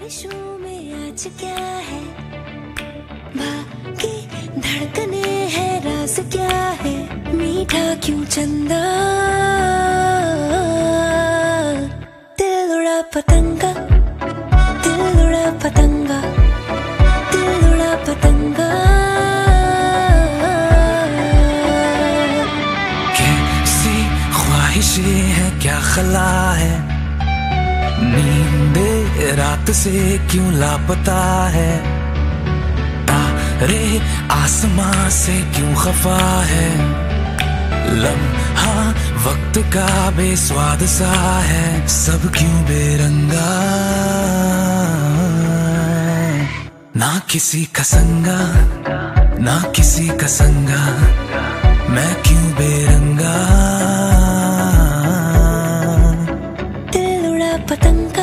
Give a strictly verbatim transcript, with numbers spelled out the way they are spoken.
ख्वाहिशों में आज क्या है, बाकी धड़कने है, राज क्या है, मीठा क्यों चंदा, दिल उड़ा पतंगा, दिल उड़ा पतंगा, दिल उड़ा पतंगा। कैसी ख्वाहिशें हैं, क्या खला है, नींदे रात से क्यों लापता है, तारे आसमां से क्यों खफा है, लम्हा वक्त का बेस्वाद सा है, सब क्यों बेरंगा, ना किसी का संगा, ना किसी का संगा, मैं क्यों बेरंगा। दिल उड़ा पतंगा।